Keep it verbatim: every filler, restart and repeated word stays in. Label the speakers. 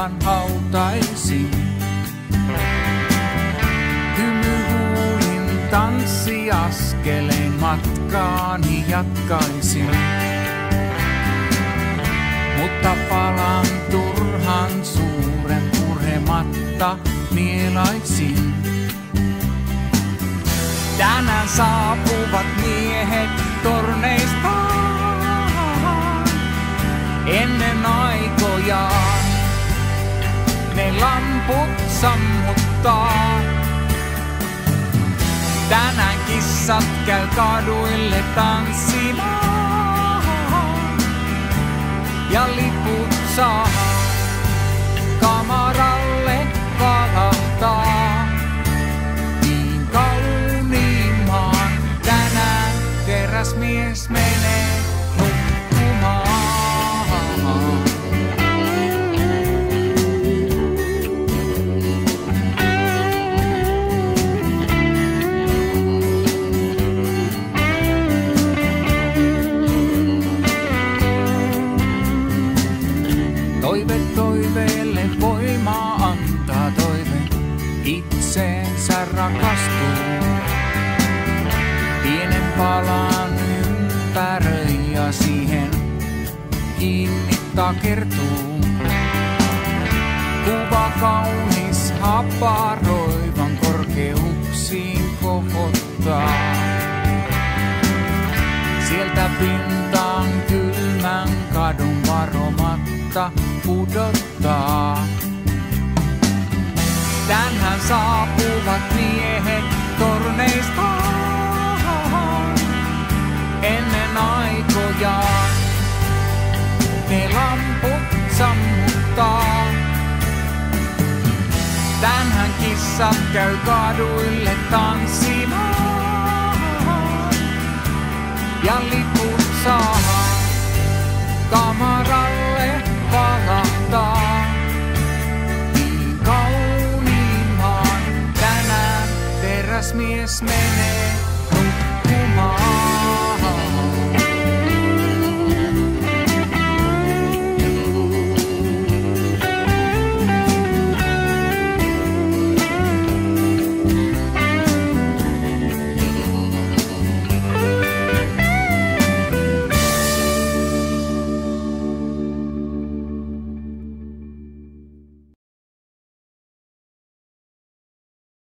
Speaker 1: palan hautaisin. Hymyhuulin tanssiaskeleen matkaani jatkaisin. Mutta palan turhan suuren purematta mielaisin. Tänään saapuvat miehet torneistaan ennen aikojaan. Ne lamput sammuttaa. Tänään kissat käy kaduille tanssimaan ja liput saa kamaralle valahtaa. Niin kauniimman tänään teräsmies menee nukkumaan. Toive toiveelle voimaa antaa, toive itseensä rakastuu. Pienen palan ympäröi ja siihen kiinni takertuu. Kuva kaunis haparoivan korkeuksiin kohottaa. Sieltä pintaan kylmän kadun varomatta pudottaa. Tänään saapuvat miehet torneistaan ennen aikojaan. Ne lamput sammuttaa. Tänään kissat käy kaduille tanssimaan ja liput saa. Come